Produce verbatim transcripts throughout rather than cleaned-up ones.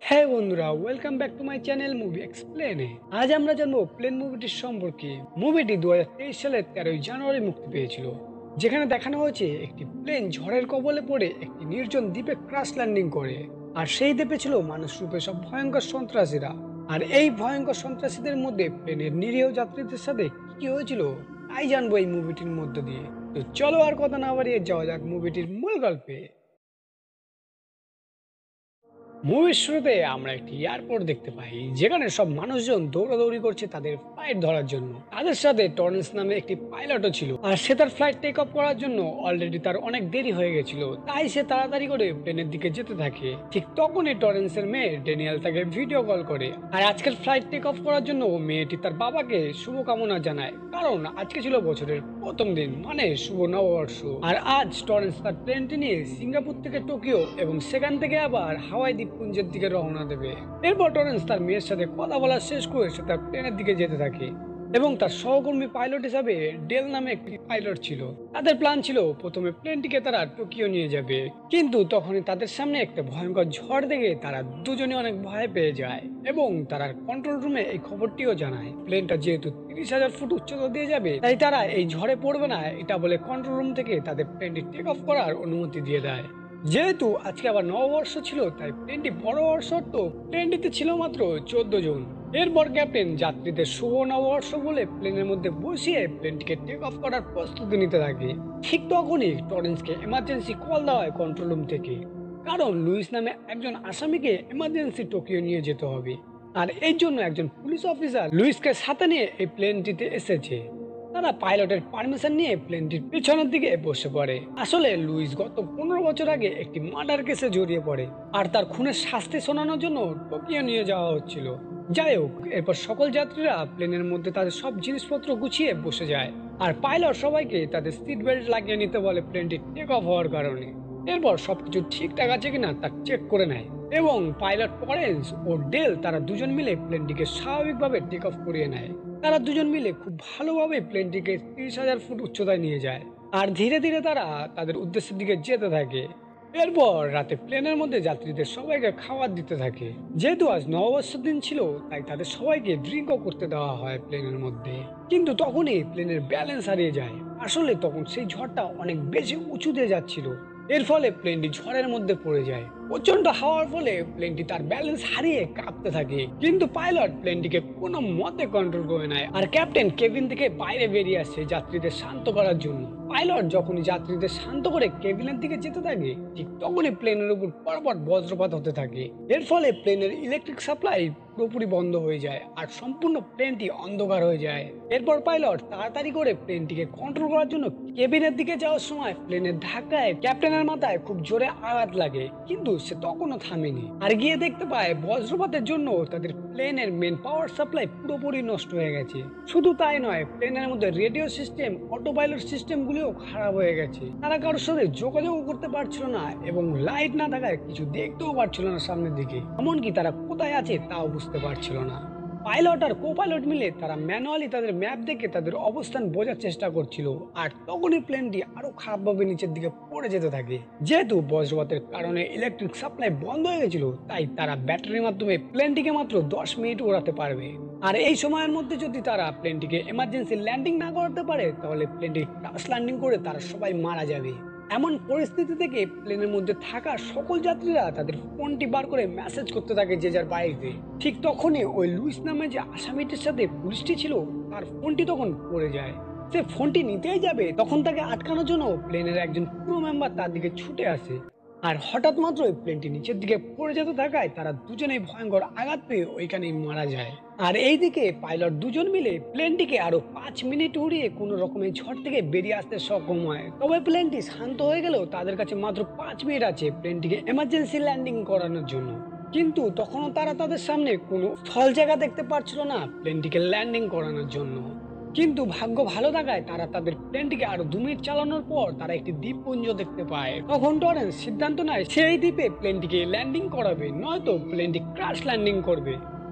হ্যাঁ বন্ধুরা, welcome back to my channel movie এক্সপ্লেনে। আজ আমরা জানবো প্লেন মুভিটির সম্পর্কে। মুভিটি দু হাজার তেইশ সালের তেরোই জানুয়ারি মুক্তি পেয়েছিল, যেখানে দেখানো হয়েছে একটি প্লেন ঝড়ের কবলে পড়ে একটি নির্জন দ্বীপে ক্র্যাশ ল্যান্ডিং করে। আর সেই দ্বীপে ছিল মানুষ রূপে সব ভয়ঙ্কর সন্ত্রাসীরা। আর এই ভয়ঙ্কর সন্ত্রাসীদের মধ্যে প্লেনের নিরীহ যাত্রীদের সাথে কি হয়েছিল তাই জানবো এই মুভিটির মধ্য দিয়ে। তো চলো আর কথা না বাড়িয়ে যাওয়া যাক মুভিটির মূল গল্পে। মুভির শুরুতে আমরা একটি এয়ারপোর্ট দেখতে পাই, যেখানে সব মানুষজন দৌড়াদৌড়ি করছে তাদের ফ্লাইট ধরার জন্য। তাদের সাথে টরেন্স নামে একটি পাইলটও ছিল, আর সে তার ফ্লাইট টেক অফ করার জন্য অলরেডি তার অনেক দেরি হয়ে গেছিল, তাই সে তাড়াতাড়ি করে প্লেনের দিকে যেতে থাকে। ঠিক তখনই টরেন্সের মেয়ে ড্যানিয়েল তাকে ভিডিও কল করে, আর আজকের ফ্লাইট টেক অফ করার জন্য মেয়েটি তার বাবাকে শুভকামনা জানায়, কারণ আজকে ছিল বছরের প্রথম দিন, মানে শুভ নববর্ষ। আর আজ টরেন্স তার প্লেনটি নিয়ে সিঙ্গাপুর থেকে টোকিও এবং সেখান থেকে আবার হাওয়াই দ্বীপপুঞ্জের দিকে রওনা দেবে। এরপর টরেন্স তার মেয়ের সাথে কথা বলা শেষ করে সে তার প্লেনের দিকে যেতে থাকে, এবং তার সহকর্মী পাইলট হিসাবে ডেল নামে একটি পাইলট ছিল। তাদের প্ল্যান ছিল প্রথমে প্লেনটিকে তারা টোকিও নিয়ে যাবে, কিন্তু তখনই তাদের সামনে একটা ভয়ঙ্কর ঝড় দেখে তারা দুজনে অনেক ভয় পেয়ে যায়, এবং তারা কন্ট্রোল রুমে এই খবরটিও জানায়। প্লেনটা যেহেতু তিরিশ হাজার ফুট উচ্চতা দিয়ে যাবে, তাই তারা এই ঝড়ে পড়বে না এটা বলে কন্ট্রোল রুম থেকে তাদের প্লেনটি টেক অফ করার অনুমতি দিয়ে দেয়। যেহেতু আজকে আবার নববর্ষ ছিল, তাই প্লেনটি বড় হওয়ার সত্ত্বেও প্লেনটিতে ছিল মাত্র চোদ্দ জন। এরপর ক্যাপ্টেন যাত্রীদের শুভ নববর্ষ বলে প্লেনের মধ্যে বসিয়ে প্লেনটিকে টেক অফ করার প্রস্তুতি নিতে থাকে। ঠিক তখনই টরেন্সকে এমার্জেন্সি কল দেওয়া হয় কন্ট্রোল রুম থেকে, কারণ লুইস নামে একজন আসামিকে এমার্জেন্সি টোকিও নিয়ে যেতে হবে। আর এই জন্য একজন পুলিশ অফিসার লুইসকে সাথে নিয়ে এই প্লেনটিতে এসেছে। তারা পাইলটের পারমিশন নিয়ে প্লেনটির পিছনের দিকে বসে পড়ে। আসলে লুইস গত পনেরো বছর আগে একটি মার্ডার কেসে জড়িয়ে পড়ে, আর তার খুনের শাস্তি শোনানোর জন্য টোকিও নিয়ে যাওয়া হচ্ছিল। যাই হোক, এরপর সকল যাত্রীরা প্লেনের মধ্যে তাদের সব জিনিসপত্র গুছিয়ে বসে যায়, আর পাইলট সবাইকে তাদের সিট বেল্ট লাগিয়ে নিতে বলে প্লেনটি টেক অফ হওয়ার কারণে। এরপর সবকিছু ঠিকঠাক আছে কিনা তা চেক করে নেয়, এবং পাইলট টরেন্স ও ডেল তারা দুজন মিলে প্লেনটিকে স্বাভাবিকভাবে টেক অফ করিয়ে নেয়। তারা দুজন মিলে খুব ভালোভাবে প্লেনটিকে তিরিশ হাজার ফুট উচ্চতায় নিয়ে যায়, আর ধীরে ধীরে তারা তাদের উদ্দেশ্যের দিকে যেতে থাকে। এরপর রাতে প্লেনের মধ্যে যাত্রীদের সবাইকে খাবার দিতে থাকে। যেহেতু আজ নববর্ষের দিন ছিল, তাই তাদের সবাইকে ড্রিঙ্কও করতে দেওয়া হয় প্লেনের মধ্যে। কিন্তু তখনই প্লেনের ব্যালেন্স হারিয়ে যায়। আসলে তখন সেই ঝড়টা অনেক বেশি উঁচুতে যাচ্ছিল, এর ফলে প্লেনটি ঝড়ের মধ্যে পড়ে যায়। প্রচন্ড হাওয়ার ফলে প্লেনটি তার ব্যালেন্স হারিয়ে কাঁপতে থাকে, কিন্তু পাইলট প্লেনটিকে কোনো মতে কন্ট্রোল করে নেয়। আর ক্যাপ্টেন কেবিন থেকে বাইরে বেরিয়ে আসে যাত্রীদের শান্ত করার জন্য। পাইলট যখনই যাত্রীদের শান্ত করে কেবিনের দিকে যেতে থাকে, ঠিক তখনই প্লেনের উপর পরপর বজ্রপাত হতে থাকে। এর ফলে প্লেনের ইলেকট্রিক সাপ্লাই পুরোপুরি বন্ধ হয়ে যায়, আর সম্পূর্ণ প্লেনটি অন্ধকার হয়ে যায়। এরপর পাইলট তাড়াতাড়ি করে প্লেনটিকে কন্ট্রোল করার জন্য কেবিনের দিকে যাওয়ার সময় প্লেনের ধাক্কায় ক্যাপ্টেনের মাথায় খুব জোরে আঘাত লাগে, কিন্তু সে তখনও থামেনি। আর গিয়ে দেখতে পায় বজ্রপাতের জন্য তাদের প্লেনের মেন পাওয়ার সাপ্লাই পুরোপুরি নষ্ট হয়ে গেছে। শুধু তাই নয়, প্লেনের মধ্যে radio system, auto pilot system গুলিও খারাপ হয়ে গেছে। তারা কারোর সাথে যোগাযোগ করতে পারছিল না, এবং লাইট না থাকায় কিছু দেখতেও পারছিল না সামনের দিকে, এমনকি তারা কোথায় আছে তাও বুঝতে পারছিল না। পাইলট আর কো পাইলট মিলে তারা ম্যানুয়ালি তাদের ম্যাপ দেখে তাদের অবস্থান বোঝার চেষ্টা করছিল, আর তখনই প্লেনটি আরো খারাপভাবে নিচের দিকে পড়ে যেতে থাকে। যেহেতু বজ্রপাতের কারণে ইলেকট্রিক সাপ্লাই বন্ধ হয়ে গেছিল, তাই তারা ব্যাটারির মাধ্যমে প্লেনটিকে মাত্র দশ মিনিট ওড়াতে পারবে। আর এই সময়ের মধ্যে যদি তারা প্লেনটিকে এমার্জেন্সি ল্যান্ডিং না করতে পারে, তাহলে প্লেনটি ক্র্যাশ ল্যান্ডিং করে তারা সবাই মারা যাবে। এমন পরিস্থিতি থেকে প্লেনের মধ্যে থাকা সকল যাত্রীরা তাদের ফোনটি বার করে মেসেজ করতে থাকে যে যার বাড়িতে। ঠিক তখনই ওই লুইস নামে যে আসামিটির সাথে পুলিশটি ছিল, তার ফোনটি তখন পড়ে যায়। সে ফোনটি নিতেই যাবে, তখন তাকে আটকানোর জন্য প্লেনের একজন ক্রু মেম্বার তার দিকে ছুটে আসে। আর হঠাৎ মাত্রই প্লেনটি নিচের দিকে পড়ে যেতে থাকায় তারা দুজনেই ভয়ঙ্কর আঘাত পেয়ে ওইখানেই মারা যায়। আর এইদিকে পাইলট দুজন মিলে প্লেনটিকে আরো পাঁচ মিনিট উড়িয়ে কোন রকমের ঝড় থেকে বেরিয়ে আসতে সক্ষম হয়। তবে প্লেনটি শান্ত হয়ে গেলেও তাদের কাছে মাত্র পাঁচ মিনিট আছে প্লেনটিকে এমার্জেন্সি ল্যান্ডিং করানোর জন্য। কিন্তু তখনও তারা তাদের সামনে কোনো স্থল জায়গা দেখতে পাচ্ছিল না প্লেনটিকে ল্যান্ডিং করানোর জন্য। কিন্তু ভাগ্য ভালো থাকায় তারা তাদের প্লেনটিকে আরো দু মিনিট চালানোর পর তারা একটি দ্বীপপুঞ্জ দেখতে পায়। তখন টরেন্স সিদ্ধান্ত নেয় সেই দ্বীপে প্লেনটিকে ল্যান্ডিং করাবে, নয়তো প্লেনটি ক্র্যাশ ল্যান্ডিং করবে।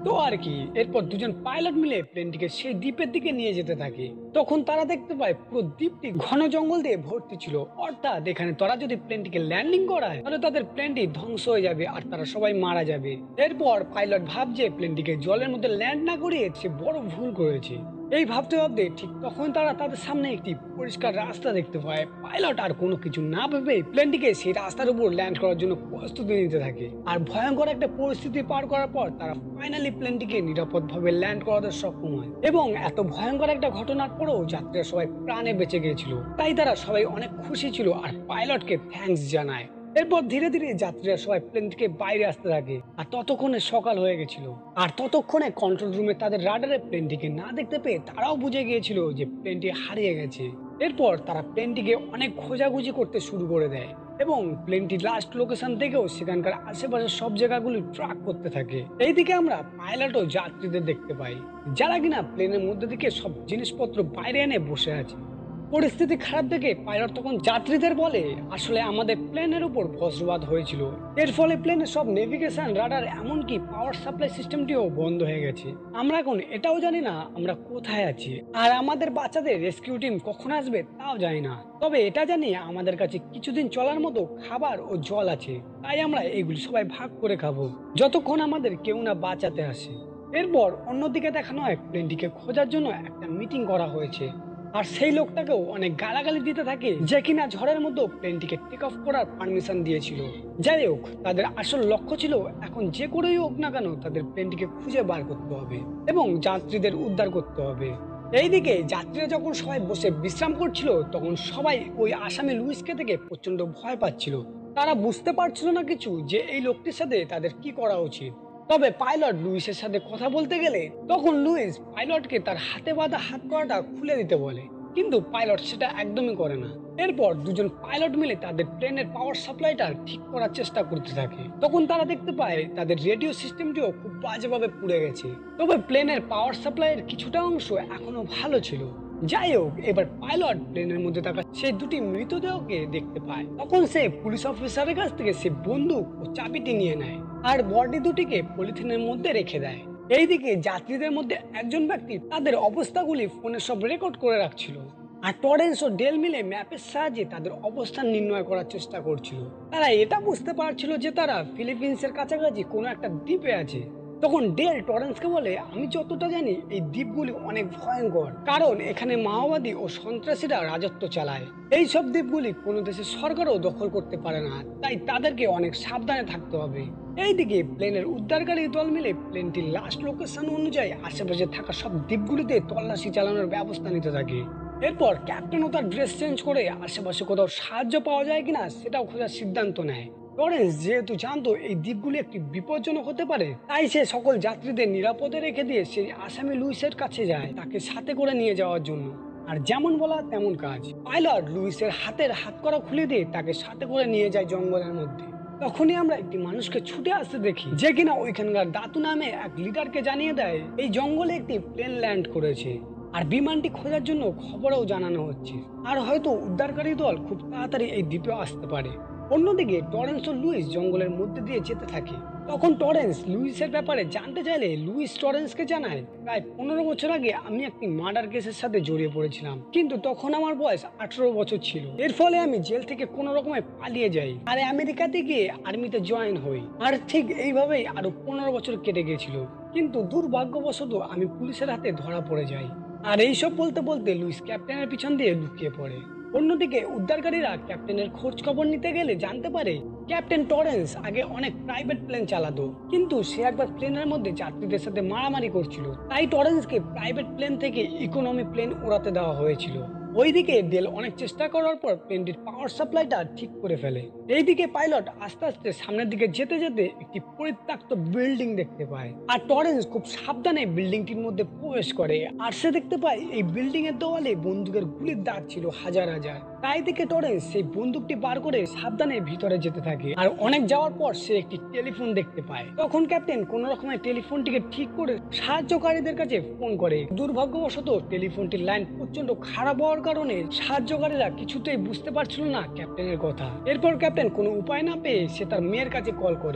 তো আর কি, এরপর দুজন পাইলট মিলে প্লেনটিকে সেই দ্বীপের দিকে নিয়ে যেতে থাকে। তখন তারা দেখতে পায় পুরো দ্বীপটি ঘন জঙ্গল দিয়ে ভর্তি ছিল, অর্থাৎ এখানে তারা যদি প্লেনটিকে ল্যান্ডিং করায় তাহলে তাদের প্লেনটি ধ্বংস হয়ে যাবে আর তারা সবাই মারা যাবে। এরপর পাইলট ভাবছে প্লেনটিকে জলের মধ্যে ল্যান্ড না করিয়ে সে বড় ভুল করেছে। এই ভাবতে ভাবতে ঠিক তখন তারা তাদের সামনে একটি পরিষ্কার রাস্তা দেখতে পায়। পাইলট আর কোনো কিছু না ভেবে প্লেনটিকে সেই রাস্তার উপর ল্যান্ড করার জন্য প্রস্তুতি নিতে থাকে। আর ভয়ঙ্কর একটা পরিস্থিতি পার করার পর তারা ফাইনালি প্লেনটিকে নিরাপদভাবে ল্যান্ড করাতে সক্ষম হয়। এবং এত ভয়ঙ্কর একটা ঘটনার পরেও যাত্রীরা সবাই প্রাণে বেঁচে গিয়েছিল, তাই তারা সবাই অনেক খুশি ছিল আর পাইলটকে থ্যাঙ্কস জানায়। এরপর ধীরে ধীরে যাত্রীরা সবাই প্লেন থেকে বাইরে আসতে থাকে আর ততক্ষণে সকাল হয়ে গেছিল। আর ততক্ষণে কন্ট্রোল রুমে তাদের রাডারে প্লেনটিকে না দেখতে পেয়ে তারাও বুঝে গিয়েছিল যে প্লেনটি হারিয়ে গেছে। এরপর তারা প্লেনটিকে অনেক খোঁজাখুঁজি করতে শুরু করে দেয় এবং প্লেনটি লাস্ট লোকেশন থেকেও সেখানকার আশেপাশের সব জায়গাগুলি ট্র্যাক করতে থাকে। এইদিকে আমরা পাইলট ও যাত্রীদের দেখতে পাই যারা কিনা প্লেনের মধ্যে থেকে সব জিনিসপত্র বাইরে এনে বসে আছে। পরিস্থিতি খারাপ দেখে পাইলট তখন যাত্রীদের বলে আসলে আমাদের প্লেনের উপর বজ্রপাত হয়েছিল, এর ফলে প্লেনের সব নেভিগেশন, রাডার, এমনকি পাওয়ার সাপ্লাই সিস্টেমটিও বন্ধ হয়ে গেছে। আমরা এখন এটাও জানি না আমরা কোথায় আছি, আর আমাদের বাচ্চাদের রেস্কিউ টিম কখন আসবে তাও জানি না। তবে এটা জানি আমাদের কাছে কিছুদিন চলার মতো খাবার ও জল আছে, তাই আমরা এগুলি সবাই ভাগ করে খাবো যতক্ষণ আমাদের কেউ না বাঁচাতে আসে। এরপর অন্যদিকে দেখানো হয় প্লেনটিকে খোঁজার জন্য একটা মিটিং করা হয়েছে আর সেই লোকটাকেও অনেক গালাগালি দিতে থাকে যে কিনা ঝড়ের মধ্যে প্লেনটিকে টেক অফ করার পারমিশন দিয়েছিল। যাই হোক, তাদের আসল লক্ষ্য ছিল এখন যে করেই হোক না কেন তাদের প্লেনটিকে খুঁজে বার করতে হবে এবং যাত্রীদের উদ্ধার করতে হবে। এইদিকে যাত্রীরা যখন সবাই বসে বিশ্রাম করছিল তখন সবাই ওই আসামি লুইসকে থেকে প্রচন্ড ভয় পাচ্ছিল। তারা বুঝতে পারছিল না কিছু যে এই লোকটির সাথে তাদের কি করা উচিত। তবে পাইলট লুইসের সাথে কথা বলতে গেলে তখন লুইস পাইলটকে তার হাতে বাঁধা হাত কড়াটা খুলে দিতে বলে, কিন্তু পাইলট সেটা একদমই করে না। এরপর দুজন পাইলট মিলে তাদের প্লেনের পাওয়ার সাপ্লাইটা ঠিক করার চেষ্টা করতে থাকে। তখন তারা দেখতে পায় তাদের রেডিও সিস্টেমটিও খুব বাজেভাবে পুড়ে গেছে, তবে প্লেনের পাওয়ার সাপ্লাইয়ের কিছুটা অংশ এখনো ভালো ছিল। যাই হোক, এবার পাইলট প্লেনের মধ্যে থাকা সেই দুটি মৃতদেহকে দেখতে পায়। তখন সে পুলিশ অফিসারের কাছ থেকে সে বন্দুক ও চাবিটি নিয়ে নেয় আর বডি দুটিকে পলিথিনের মধ্যে রেখে দেয়। এইদিকে যাত্রীদের মধ্যে একজন ব্যক্তি তাদের অবস্থাগুলি ফোনে সব রেকর্ড করে রাখছিল আর টরেন্স ও ডেল মিলে ম্যাপের সাহায্যে তাদের অবস্থান নির্ণয় করার চেষ্টা করছিল। তারা এটা বুঝতে পারছিল যে তারা ফিলিপিন্সের কাছাকাছি কোনো একটা দ্বীপে আছে। তখন ডেল টরেন্সকে বলে, আমি যতটা জানি এই দ্বীপগুলি অনেক ভয়ঙ্কর, কারণ এখানে মাওবাদী ও সন্ত্রাসীরা রাজত্ব চালায়। এই সব দ্বীপগুলি কোনো দেশের সরকারও দখল করতে পারে না, তাই তাদেরকে অনেক সাবধানে থাকতে হবে। এইদিকে প্লেনের উদ্ধারকারী দল মিলে প্লেনটির লাস্ট লোকেশন অনুযায়ী আশেপাশে থাকা সব দ্বীপগুলিতে তল্লাশি চালানোর ব্যবস্থা নিতে থাকে। এরপর ক্যাপ্টেনও তার ড্রেস চেঞ্জ করে আশেপাশে কোথাও সাহায্য পাওয়া যায় কিনা সেটাও খোঁজার সিদ্ধান্ত নেয়। লরেন্স যেহেতু জানতো এই দ্বীপগুলি একটি বিপজ্জনক হতে পারে, তাই সে সকল যাত্রীদের নিরাপদে রেখে দিয়ে সেই আসামি লুইসের কাছে যায় তাকে সাথে করে নিয়ে যাওয়ার জন্য। আর যেমন বলা তেমন কাজ, পাইলট লুইসের হাতের হাত করা খুলে দিয়ে তাকে সাথে করে নিয়ে যায় জঙ্গলের মধ্যে। তখনই আমরা একটি মানুষকে ছুটে আসতে দেখি যে কিনা ওইখানকার দাতু নামে এক লিডারকে জানিয়ে দেয় এই জঙ্গলে একটি প্লেন ল্যান্ড করেছে আর বিমানটি খোঁজার জন্য খবরও জানানো হচ্ছে, আর হয়তো উদ্ধারকারী দল খুব তাড়াতাড়ি এই দ্বীপে আসতে পারে। অন্যদিকে টরেন্স ও লুইস জঙ্গলের মধ্যে দিয়ে যেতে থাকে। তখন টরেন্স লুইসের ব্যাপারে জানতে চাইলে লুইস টরেন্সকে জানায়, প্রায় পনেরো বছর আগে আমি একটি মার্ডার কেসের সাথে জড়িয়ে পড়েছিলাম, কিন্তু তখন আমার বয়স আঠারো বছর ছিল। এর ফলে আমি জেল থেকে কোনো রকমে পালিয়ে যাই আর আমেরিকাতে গিয়ে আর্মিতে জয়েন হই। আর ঠিক এইভাবেই আরো পনেরো বছর কেটে গিয়েছিল, কিন্তু দুর্ভাগ্যবশত আমি পুলিশের হাতে ধরা পড়ে যাই। আর এইসব বলতে বলতে লুইস ক্যাপ্টেনের পিছন দিয়ে লুকিয়ে পড়ে। অন্যদিকে উদ্ধারকারীরা ক্যাপ্টেনের খোঁজ খবর নিতে গেলে জানতে পারে ক্যাপ্টেন টরেন্স আগে অনেক প্রাইভেট প্লেন চালাতো, কিন্তু সে একবার প্লেনের মধ্যে যাত্রীদের সাথে মারামারি করছিল, তাই টরেন্সকে প্রাইভেট প্লেন থেকে ইকোনমি প্লেন উড়াতে দেওয়া হয়েছিল। ওইদিকে ডেল অনেক চেষ্টা করার পর প্লেনটির পাওয়ার সাপ্লাইটা ঠিক করে ফেলে। এইদিকে পাইলট আস্তে আস্তে সামনের দিকে যেতে যেতে একটি পরিত্যক্ত বিল্ডিং দেখতে পায় আর টরেন্স খুব সাবধানে বিল্ডিংটির মধ্যে প্রবেশ করে আর সে দেখতে পায় এই বিল্ডিং এর দেওয়ালে বন্দুকের গুলির দাগ ছিল হাজার হাজার। তাই থেকে টরেন্স সেই বন্দুকটি বার করে সাবধানে ভিতরে যেতে থাকে আর অনেক যাওয়ার পর সে একটি টেলিফোন দেখতে পায়। তখন ক্যাপ্টেন কোন রকমের টেলিফোনটিকে ঠিক করে সাহায্যকারীদের কাছে ফোন করে। দুর্ভাগ্যবশত টেলিফোনটির লাইন প্রচন্ড খারাপ হওয়ার কারণে সাহায্যকারীরা কিছুতেই বুঝতে পারছিল না ক্যাপ্টেনের কথা। এরপর ক্যাপ্টেন কোনো উপায় না পেয়ে সে তার মেয়ের কাছে কল করে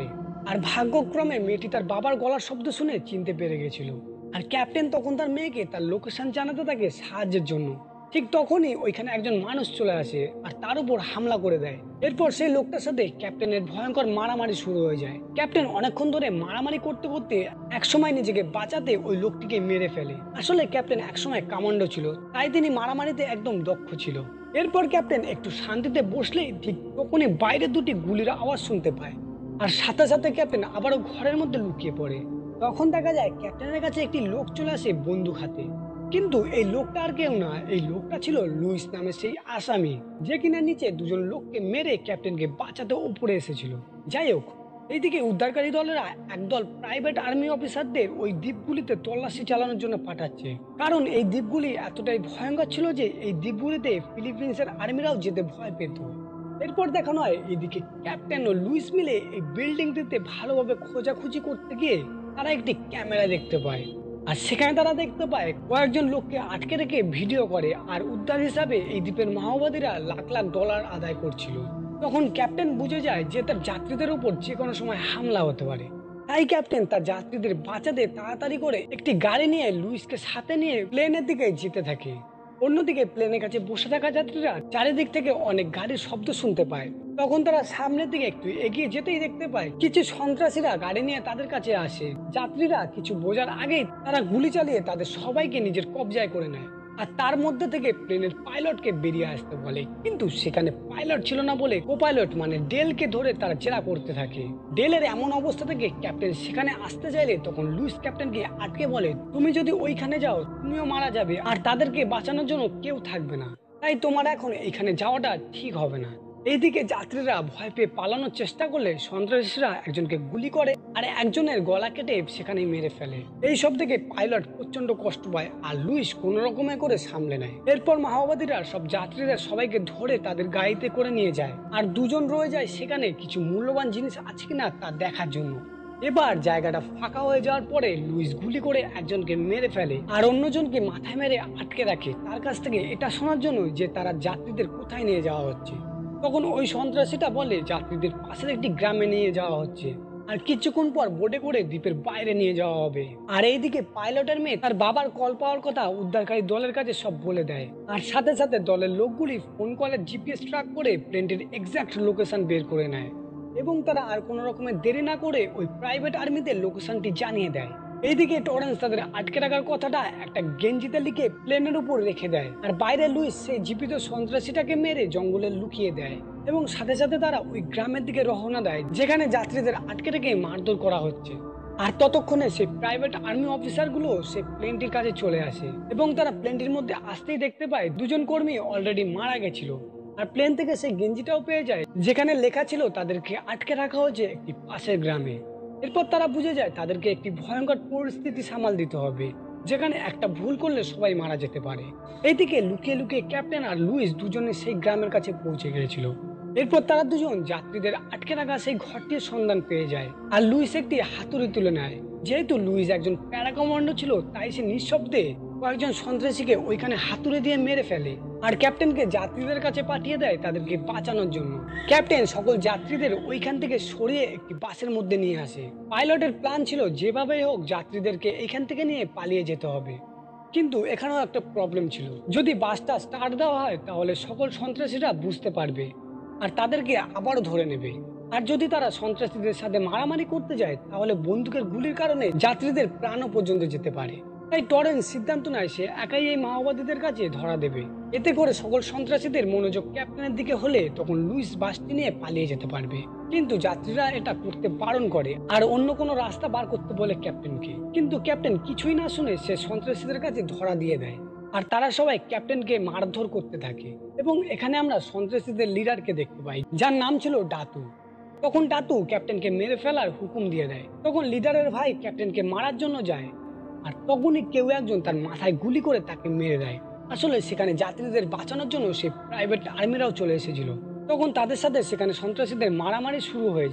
আর ভাগ্যক্রমে মেয়েটি তার বাবার গলার শব্দ শুনে চিনতে পেরে গেছিল। আর ক্যাপ্টেন তখন তার মেয়েকে তার লোকেশন জানাতে থাকে সাহায্যের জন্য। ঠিক তখনই ওইখানে একজন মানুষ চলে আসে আর তার উপর হামলা করে দেয়। এরপর সেই লোকটার সাথে ক্যাপ্টেনের ভয়ঙ্কর মারামারি শুরু হয়ে যায়। ক্যাপ্টেন অনেকক্ষণ ধরে মারামারি করতে করতে একসময় নিজেকে বাঁচাতে ওই লোকটিকে মেরে ফেলে। আসলে ক্যাপ্টেন একসময় কামান্ডো ছিল, তাই তিনি মারামারিতে একদম দক্ষ ছিল। এরপর ক্যাপ্টেন একটু শান্তিতে বসলেই ঠিক তখনই বাইরে দুটি গুলির আওয়াজ শুনতে পায়। আর সাথে সাথে ক্যাপ্টেন আবারও ঘরের মধ্যে লুকিয়ে পড়ে। তখন দেখা যায় ক্যাপ্টেনের কাছে একটি লোক চলে আসে বন্দুক হাতে। কিন্তু এই লোকটা আর কেউ না, এই লোকটা ছিল লুইস নামে সেই আসামি, যে কিনা নিচে দুজন লোককে মেরে ক্যাপ্টেনকে বাঁচাতে উপরে এসেছিল। যাই হোক, এইদিকে উদ্ধারকারী দলেরা একদল প্রাইভেট আর্মি অফিসারদের ওই দ্বীপগুলিতে তল্লাশি চালানোর জন্য পাঠাচ্ছে, কারণ এই দ্বীপগুলি এতটাই ভয়ঙ্কর ছিল যে এই দ্বীপগুলিতে ফিলিপিন্সের আর্মিরাও যেতে ভয় পেত। এরপর দেখানো হয় এইদিকে ক্যাপ্টেন ও লুইস মিলে এই বিল্ডিংটিতে ভালোভাবে খোঁজাখুঁজি করতে গিয়ে তারা একটি ক্যামেরা দেখতে পায়। আর সেখানে তারা দেখতে পায় কয়েকজন লোককে আটকে রেখে ভিডিও করে, আর উদ্ধার হিসাবে এই দ্বীপের মাওবাদীরা লাখ লাখ ডলার আদায় করছিল। তখন ক্যাপ্টেন বুঝে যায় যে তার যাত্রীদের উপর যে কোনো সময় হামলা হতে পারে। তাই ক্যাপ্টেন তার যাত্রীদের বাঁচাতে তাড়াতাড়ি করে একটি গাড়ি নিয়ে লুইসকে সাথে নিয়ে প্লেনের দিকে যেতে থাকে। অন্যদিকে প্লেনের কাছে বসে থাকা যাত্রীরা চারিদিক থেকে অনেক গাড়ির শব্দ শুনতে পায়। তখন তারা সামনের দিকে একটু এগিয়ে যেতেই দেখতে পায় কিছু সন্ত্রাসীরা গাড়ি নিয়ে তাদের কাছে আসে। যাত্রীরা কিছু বোঝার আগেই তারা গুলি চালিয়ে তাদের সবাইকে নিজের কবজায় করে নেয়। আর তার মধ্যে থেকে প্লেনের পাইলটকে বেরিয়ে আসতে বলে, কিন্তু সেখানে পাইলট ছিল না বলে কো পাইলট মানে ডেলকে ধরে তারা জেরা করতে থাকে। ডেলের এমন অবস্থা থেকে ক্যাপ্টেন সেখানে আসতে চাইলে তখন লুইস ক্যাপ্টেনকে আটকে বলে, তুমি যদি ওইখানে যাও তুমিও মারা যাবে, আর তাদেরকে বাঁচানোর জন্য কেউ থাকবে না, তাই তোমার এখন এইখানে যাওয়াটা ঠিক হবে না। এইদিকে যাত্রীরা ভয় পেয়ে পালানোর চেষ্টা করলে সন্ত্রাসীরা একজনকে গুলি করে আর একজনের গলা কেটে সেখানে মেরে ফেলে। এই সব থেকে পাইলট প্রচন্ড কষ্ট পায় আর লুইস কোন রকমে করে সামলে নেয়। এরপর মাওবাদীরা সব যাত্রীরা সবাইকে ধরে তাদের গাড়িতে করে নিয়ে যায়, আর দুজন রয়ে যায় সেখানে কিছু মূল্যবান জিনিস আছে কিনা তা দেখার জন্য। এবার জায়গাটা ফাঁকা হয়ে যাওয়ার পরে লুইস গুলি করে একজনকে মেরে ফেলে আর অন্যজনকে মাথায় মেরে আটকে রাখে তার কাছ থেকে এটা শোনার জন্য যে তারা যাত্রীদের কোথায় নিয়ে যাওয়া হচ্ছে। তখন ওই সন্ত্রাসীটা বলে যাত্রীদের পাশের একটি গ্রামে নিয়ে যাওয়া হচ্ছে, আর কিছুক্ষণ পর বোটে করে দ্বীপের বাইরে নিয়ে যাওয়া হবে। আর এইদিকে পাইলটের মেয়ে তার বাবার কল পাওয়ার কথা উদ্ধারকারী দলের কাছে সব বলে দেয়, আর সাথে সাথে দলের লোকগুলি ফোন কলের জিপিএস ট্র্যাক করে প্লেনটির এক্সাক্ট লোকেশন বের করে নেয়, এবং তারা আর কোনো রকমের দেরি না করে ওই প্রাইভেট আর্মিদের লোকেশনটি জানিয়ে দেয়। এইদিকে টরেন্স তাদের আটকে রাখার কথাটা একটা গেঞ্জিতে লিখে প্লেনের উপর রেখে দেয়, আর বাইরে লুইস সেই জীবিত সন্ত্রাসীটাকে মেরে জঙ্গলে লুকিয়ে দেয়, এবং সাথে সাথে তারা ওই গ্রামের দিকে রওনা দেয় যেখানে যাত্রীদের আটকে রেখে মারধর করা হচ্ছে। আর ততক্ষণে সেই প্রাইভেট আর্মি অফিসারগুলো সেই প্লেনটির কাছে চলে আসে, এবং তারা প্লেনটির মধ্যে আসতেই দেখতে পায় দুজন কর্মী অলরেডি মারা গেছিল। আর প্লেন থেকে সেই গেঞ্জিটাও পেয়ে যায় যেখানে লেখা ছিল তাদেরকে আটকে রাখা হয়েছে একটি পাশের গ্রামে। এরপর তারা বুঝে যায় তাদেরকে একটি ভয়ঙ্কর পরিস্থিতি সামাল দিতে হবে, যেখানে একটা ভুল করলে সবাই মারা যেতে পারে। এইদিকে লুকিয়ে লুকিয়ে ক্যাপ্টেন আর লুইস দুজনে সেই গ্রামের কাছে পৌঁছে গিয়েছিল। এরপর তারা দুজন যাত্রীদের আটকে রাখা সেই ঘরটির সন্ধান পেয়ে যায়, আর লুইস একটি হাতুড়ি তুলে নেয়। যেহেতু লুইস একজন প্যারাকমান্ডো ছিল, তাই সে নিঃশব্দে কয়েকজন সন্ত্রাসীকে ওইখানে হাতুড়ি দিয়ে মেরে ফেলে, আর ক্যাপ্টেনকে যাত্রীদের কাছে পাঠিয়ে দেয় তাদেরকে বাঁচানোর জন্য। ক্যাপ্টেন সকল যাত্রীদের ওইখান থেকে সরিয়ে একটি বাসের মধ্যে নিয়ে আসে। পাইলটের প্ল্যান ছিল যেভাবেই হোক যাত্রীদেরকে এইখান থেকে নিয়ে পালিয়ে যেতে হবে, কিন্তু এখানেও একটা প্রবলেম ছিল। যদি বাসটা স্টার্ট দেওয়া হয় তাহলে সকল সন্ত্রাসীরা বুঝতে পারবে আর তাদেরকে আবারও ধরে নেবে, আর যদি তারা সন্ত্রাসীদের সাথে মারামারি করতে যায় তাহলে বন্দুকের গুলির কারণে যাত্রীদের প্রাণও পর্যন্ত যেতে পারে। তাই টরেন্স সিদ্ধান্ত নেয় সে একাই এই মাওবাদীদের কাছে ধরা দেবে। এতে করে সকল সন্ত্রাসীদের মনোযোগ ক্যাপ্টেনের দিকে হলে তখন লুইস বাসটি নিয়ে পালিয়ে যেতে পারবে, কিন্তু যাত্রীরা এটা করতে বারণ করে আর অন্য কোনো রাস্তা বার করতে বলে ক্যাপ্টেনকে। কিন্তু ক্যাপ্টেন কিছুই না শুনে সে সন্ত্রাসীদের কাছে ধরা দিয়ে দেয়, আর তারা সবাই ক্যাপ্টেনকে মারধর করতে থাকে। এবং এখানে আমরা সন্ত্রাসীদের লিডারকে দেখতে পাই যার নাম ছিল ডাতু। তখন ডাতু ক্যাপ্টেনকে মেরে ফেলার হুকুম দিয়ে দেয়। তখন লিডারের ভাই ক্যাপ্টেনকে মারার জন্য যায়, আর তখনই কেউ একজন তার মাথায় গুলি করে তাকে মেরে দেয়। আসলে সেখানে যাত্রীদের বাঁচানোর জন্য সে প্রাইভেট আর্মিরাও চলে এসেছিল। তখন তাদের সাথে সেখানে সন্ত্রাসীদের মারামারি শুরু হয়ে যায়,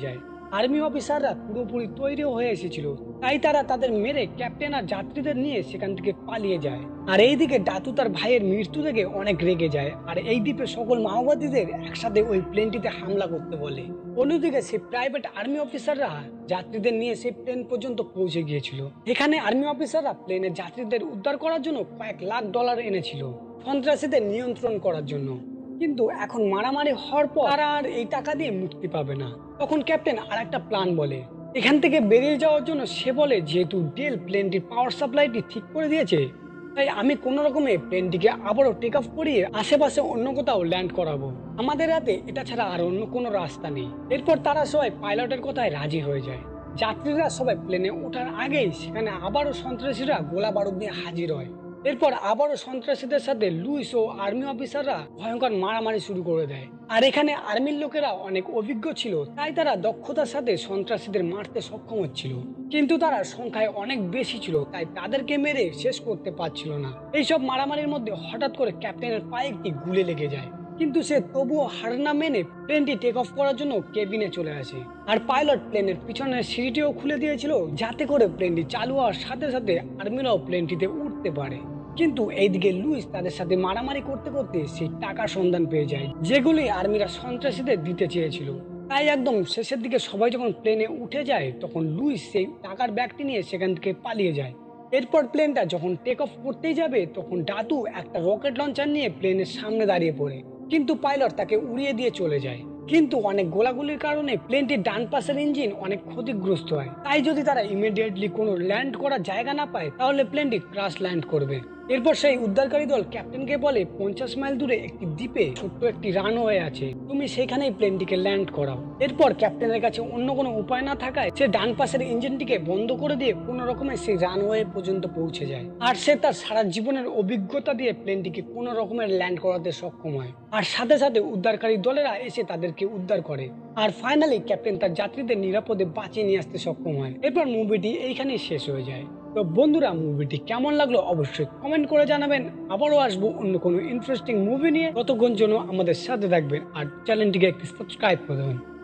আর্মি অফিসাররা পুরোপুরি তৈরি হয়ে এসেছিল, তাই তারা তাদের মেরে ক্যাপ্টেন আর যাত্রীদের নিয়ে সেখান থেকে পালিয়ে যায়। আর এইদিকে ডাতু তার ভাইয়ের মৃত্যু থেকে অনেক রেগে যায় আর এই দ্বীপে সকল মাওবাদীদের একসাথে ওই প্লেনটিতে হামলা করতে বলে। অন্যদিকে সেই প্রাইভেট আর্মি অফিসাররা যাত্রীদের নিয়ে সেই প্লেন পর্যন্ত পৌঁছে গিয়েছিল। এখানে আর্মি অফিসাররা প্লেনের যাত্রীদের উদ্ধার করার জন্য কয়েক লাখ ডলার এনেছিল সন্ত্রাসীদের নিয়ন্ত্রণ করার জন্য। কিন্তু এখন মারামারি হওয়ার পর তারা আর এই টাকা দিয়ে মুক্তি পাবে না। তখন ক্যাপ্টেন আর একটা প্ল্যান বলে। এখান থেকে বেরিয়ে যাওয়ার জন্য সে বলে, যেহেতু ডেল প্লেনটির পাওয়ার সাপ্লাইটি ঠিক করে দিয়েছে, তাই আমি কোনো রকমে প্লেনটিকে আবারও টেক অফ করিয়ে আশেপাশে অন্য কোথাও ল্যান্ড করাবো। আমাদের হাতে এটা ছাড়া আর অন্য কোনো রাস্তা নেই। এরপর তারা সবাই পাইলটের কথায় রাজি হয়ে যায়। যাত্রীরা সবাই প্লেনে ওঠার আগেই সেখানে আবারও সন্ত্রাসীরা গোলা বারুদ নিয়ে হাজির হয়। এরপর আবারও সন্ত্রাসীদের সাথে লুইস ও আর্মি অফিসাররা ভয়ঙ্কর মারামারি শুরু করে দেয়। আর এখানে আর্মির লোকেরা অনেক অভিজ্ঞ ছিল, তাই তারা দক্ষতার সাথে সন্ত্রাসীদের মারতে সক্ষম হচ্ছিল। কিন্তু তারা সংখ্যায় অনেক বেশি ছিল, তাই তাদেরকে মেরে শেষ করতে পারছিল না। এইসব মারামারির মধ্যে হঠাৎ করে ক্যাপ্টেনের পায়ে একটি গুলি লেগে যায়, কিন্তু সে তবুও হার না মেনে প্লেনটি টেক অফ করার জন্য কেবিনে চলে আসে। আর পাইলট প্লেনের পিছনের সিঁড়িটিও খুলে দিয়েছিল, যাতে করে প্লেনটি চালু হওয়ার সাথে সাথে আর্মিরাও প্লেনটিতে উঠতে পারে। কিন্তু এইদিকে লুইস তাদের সাথে মারামারি করতে করতে সেই টাকার সন্ধান পেয়ে যায়, যেগুলি আর্মিরা সন্ত্রাসীদের দিতে চেয়েছিল। তাই একদম শেষের দিকে সবাই যখন প্লেনে উঠে যায়, তখন লুইস সেই টাকার ব্যাগটি নিয়ে সেখান থেকে পালিয়ে যায়। এরপর প্লেনটা যখন টেক অফ করতেই যাবে, তখন ডাতু একটা রকেট লঞ্চার নিয়ে প্লেনের সামনে দাঁড়িয়ে পড়ে, কিন্তু পাইলট তাকে উড়িয়ে দিয়ে চলে যায়। কিন্তু অনেক গোলাগুলির কারণে প্লেনটির ডান পাশের ইঞ্জিন অনেক ক্ষতিগ্রস্ত হয়। তাই যদি তারা ইমিডিয়েটলি কোনো ল্যান্ড করার জায়গা না পায়, তাহলে প্লেনটি ক্রাশ ল্যান্ড করবে। এরপর সেই উদ্ধারকারী দল ক্যাপ্টেনকে বলে, পঞ্চাশ মাইল দূরে একটি দ্বীপে ছোট্ট একটি রানওয়ে আছে, তুমি সেখানেই প্লেনটিকে ল্যান্ড করাও। এরপর ক্যাপ্টেনের কাছে অন্য কোনো উপায় না থাকায় সে ডান পাশের ইঞ্জিনটিকে বন্ধ করে দিয়ে কোনো রকমে সেই রানওয়ে পর্যন্ত পৌঁছে যায়। আর সে তার সারা জীবনের অভিজ্ঞতা দিয়ে প্লেনটিকে কোনো রকমের ল্যান্ড করাতে সক্ষম হয়। আর সাথে সাথে উদ্ধারকারী দলেরা এসে তাদেরকে উদ্ধার করে। আর ফাইনালি ক্যাপ্টেন তার যাত্রীদের নিরাপদে বাঁচিয়ে নিয়ে আসতে সক্ষম হয়। এরপর মুভিটি এইখানেই শেষ হয়ে যায়। তো বন্ধুরা, মুভিটি কেমন লাগলো অবশ্যই কমেন্ট করে জানাবেন। আবারও আসবো অন্য কোনো ইন্টারেস্টিং মুভি নিয়ে। ততক্ষণ জন্য আমাদের সাথে থাকবেন আর চ্যানেলটিকে একটি সাবস্ক্রাইব করে দেবেন।